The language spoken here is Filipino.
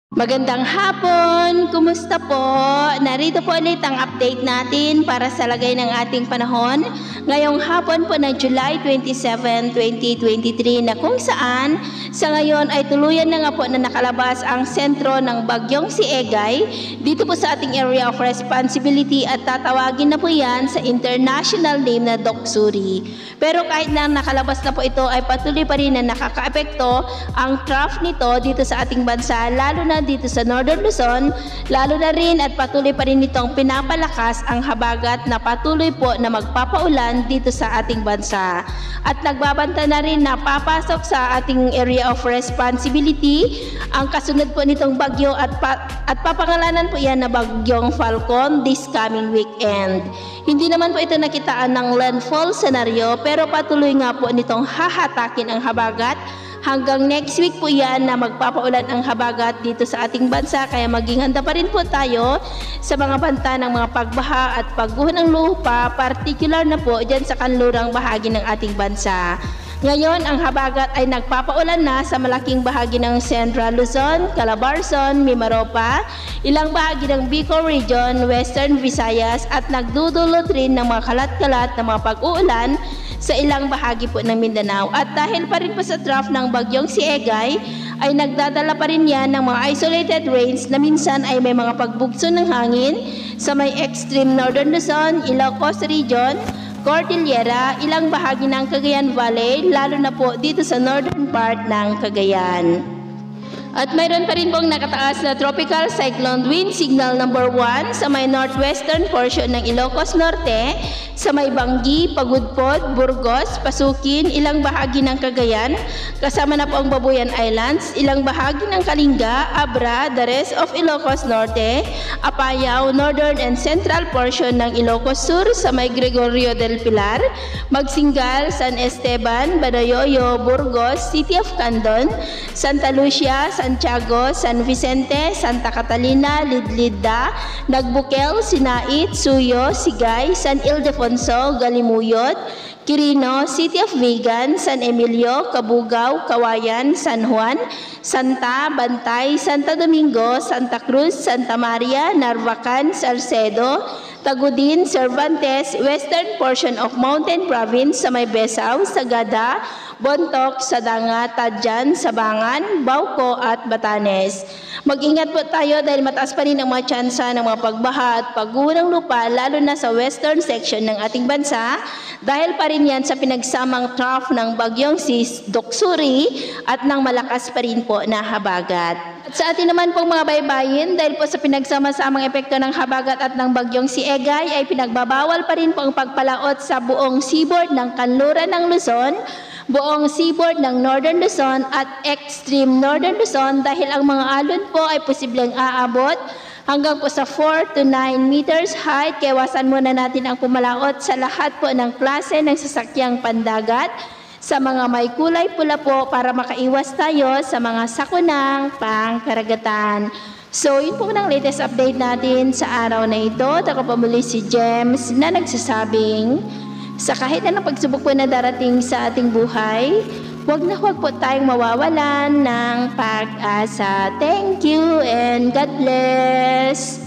Magandang hapon! Kumusta po? Narito po ulit ang update natin para sa lagay ng ating panahon ngayong hapon po ng July 27, 2023 na kung saan sa ngayon ay tuluyan na nga po na nakalabas ang sentro ng bagyong si Egay dito po sa ating area of responsibility at tatawagin na po yan sa international name na Doksuri. Pero kahit na nakalabas na po ito ay patuloy pa rin na nakakaapekto ang trough nito dito sa ating bansa, lalo na dito sa Northern Luzon, lalo na rin at patuloy pa rin itong pinapalakas ang habagat na patuloy po na magpapaulan dito sa ating bansa. At nagbabanta na rin na papasok sa ating area of responsibility ang kasunod po nitong bagyo at papangalanan po yan na bagyong Falcon this coming weekend. Hindi naman po ito nakitaan ng landfall scenario pero patuloy nga po nitong hahatakin ang habagat. Hanggang next week po yan na magpapaulan ang habagat dito sa ating bansa, kaya maging handa pa rin po tayo sa mga banta ng mga pagbaha at pagguho ng lupa, particular na po dyan sa kanlurang bahagi ng ating bansa. Ngayon, ang habagat ay nagpapaulan na sa malaking bahagi ng Central Luzon, Calabarzon, Mimaropa, ilang bahagi ng Bicol Region, Western Visayas at nagdudulot rin ng mga kalat-kalat na mga pag-uulan sa ilang bahagi po ng Mindanao. At dahil pa rin po sa trough ng bagyong si Egay, ay nagdadala pa rin yan ng mga isolated rains na minsan ay may mga pagbugso ng hangin sa may extreme Northern Luzon, Ilocos Region, Cordillera, ilang bahagi ng Cagayan Valley, lalo na po dito sa northern part ng Cagayan. At mayroon pa rin pong nakataas na tropical cyclone wind signal number 1 sa may northwestern portion ng Ilocos Norte, sa may Banggi, Pagudpod, Burgos, Pasukin, ilang bahagi ng Cagayan, kasama na po ang Babuyan Islands, ilang bahagi ng Kalinga, Abra, the rest of Ilocos Norte, Apayao, northern and central portion ng Ilocos Sur, sa may Gregorio del Pilar, Magsingal, San Esteban, Badayoyo, Burgos, City of Candon, Santa Lucia, Santiago, San Vicente, Santa Catalina, Lidlida, Nagbukel, Sinait, Suyo, Sigay, San Ildefonso, Galimuyot, Quirino, City of Vigan, San Emilio, Cabugao, Kawayan, San Juan, Santa, Bantay, Santa Domingo, Santa Cruz, Santa Maria, Narvacan, Salcedo, Tagudin, Cervantes, western portion of Mountain Province sa may Besao, Sagada, Bontoc, Sadanga, Tadjan, Sabangan, Bauco at Batanes. Mag-ingat po tayo dahil mataas pa rin ang mga tsansa ng mga pagbaha at pagguho ng lupa lalo na sa western section ng ating bansa dahil pa rin yan sa pinagsamang trough ng bagyong si Doksuri at ng malakas pa rin po na habagat. At sa atin naman pong mga baybayin, dahil po sa pinagsama-samang epekto ng habagat at ng bagyong si Egay ay pinagbabawal pa rin po ang pagpalaot sa buong seaboard ng kanluran ng Luzon, buong seaboard ng Northern Luzon at extreme Northern Luzon dahil ang mga alon po ay posibleng aabot hanggang po sa 4 to 9 meters height. Kaya iwasan muna natin ang pumalaot sa lahat po ng klase ng sasakyang pandagat sa mga may kulay pula po para makaiwas tayo sa mga sakunang pangkaragatan. So, yun po ng latest update natin sa araw na ito. Ako po muli si James na nagsasabing sa kahit anong pagsubok po na darating sa ating buhay, huwag na huwag po tayong mawawalan ng pag-asa. Thank you and God bless!